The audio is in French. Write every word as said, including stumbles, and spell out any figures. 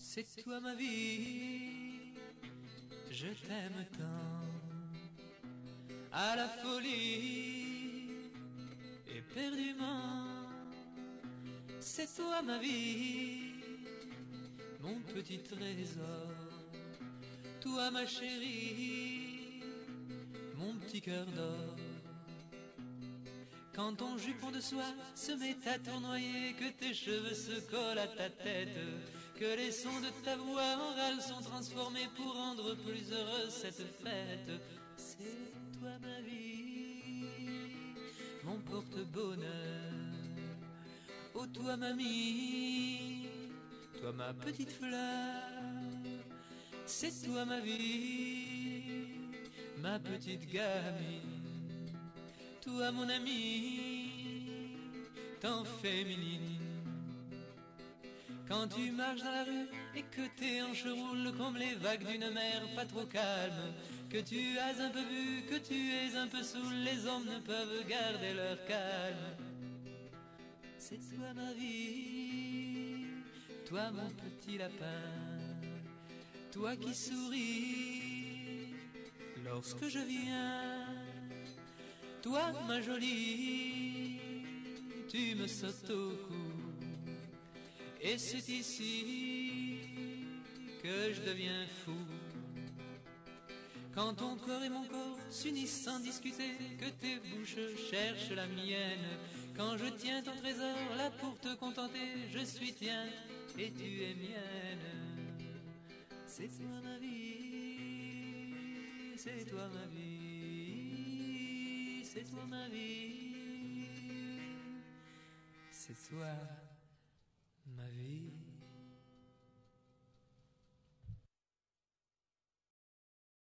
C'est toi ma vie, je t'aime tant, à la folie, éperdument. C'est toi ma vie, mon petit trésor, toi ma chérie, mon petit cœur d'or. Quand ton jupon de soie se met à tournoyer, que tes cheveux se collent à ta tête, que les sons de ta voix en râle sont transformés pour rendre plus heureuse cette fête. C'est toi ma vie, mon porte-bonheur. Oh toi mamie, toi ma petite fleur. C'est toi ma vie, ma petite gamine. Toi mon ami, tant féminine. Quand tu marches dans la rue et que tes hanches roulent comme les vagues d'une mer pas trop calme, que tu as un peu bu, que tu es un peu saoul, les hommes ne peuvent garder leur calme. C'est toi ma vie, toi mon petit lapin, toi qui souris lorsque je viens. Toi ma jolie, tu me sautes au cou, et c'est ici que je deviens fou. Quand ton corps et mon corps s'unissent sans discuter, que tes bouches cherchent la mienne, quand je tiens ton trésor là pour te contenter, je suis tien et tu es mienne. C'est toi ma vie, c'est toi ma vie, c'est toi ma vie, c'est toi ma vie.